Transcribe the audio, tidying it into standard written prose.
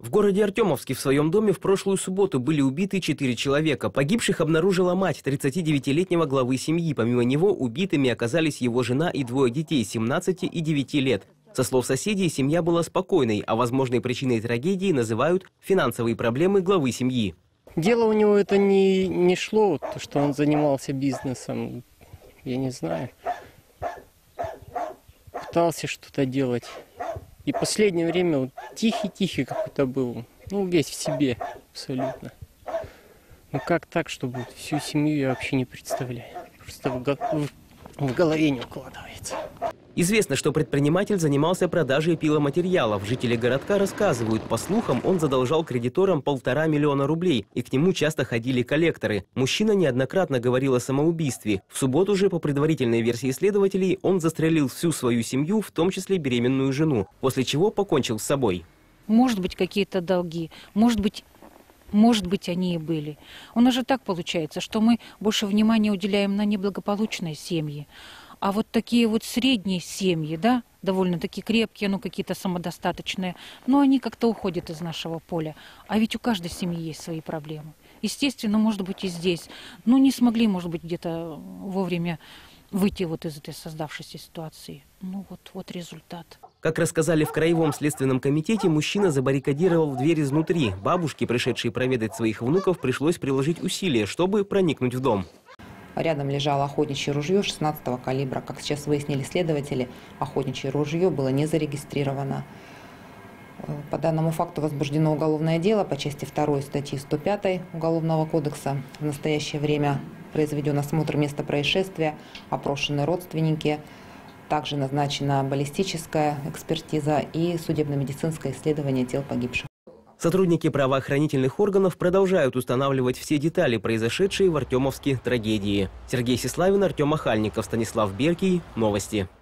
В городе Артемовске в своем доме в прошлую субботу были убиты 4 человека. Погибших обнаружила мать 39-летнего главы семьи. Помимо него убитыми оказались его жена и 2 детей 17 и 9 лет. Со слов соседей, семья была спокойной, а возможной причиной трагедии называют финансовые проблемы главы семьи. Дело у него это не шло, то, что он занимался бизнесом, я не знаю. Пытался что-то делать. И последнее время вот тихий какой-то был, весь в себе абсолютно. Как так, чтобы всю семью, я вообще не представляю. Просто в голове не укладывается. Известно, что предприниматель занимался продажей пиломатериалов. Жители городка рассказывают, по слухам, он задолжал кредиторам 1,5 миллиона рублей, и к нему часто ходили коллекторы. Мужчина неоднократно говорил о самоубийстве. В субботу же, по предварительной версии следователей, он застрелил всю свою семью, в том числе беременную жену, после чего покончил с собой. Может быть, какие-то долги, может быть, они и были. У нас же так получается, что мы больше внимания уделяем на неблагополучные семьи. А вот такие вот средние семьи, да, довольно-таки крепкие, какие-то самодостаточные, но они как-то уходят из нашего поля. А ведь у каждой семьи есть свои проблемы. Естественно, может быть, и здесь. Не смогли, может быть, где-то вовремя выйти вот из этой создавшейся ситуации. Вот результат. Как рассказали в Краевом следственном комитете, мужчина забаррикадировал дверь изнутри. Бабушке, пришедшей проведать своих внуков, пришлось приложить усилия, чтобы проникнуть в дом. Рядом лежало охотничье ружье 16-го калибра. Как сейчас выяснили следователи, охотничье ружье было не зарегистрировано. По данному факту возбуждено уголовное дело по части 2 статьи 105 Уголовного кодекса. В настоящее время произведен осмотр места происшествия, опрошены родственники. Также назначена баллистическая экспертиза и судебно-медицинское исследование тел погибших. Сотрудники правоохранительных органов продолжают устанавливать все детали произошедшей в Артемовске трагедии. Сергей Сеславин, Артем Охальников, Станислав Беркий. Новости.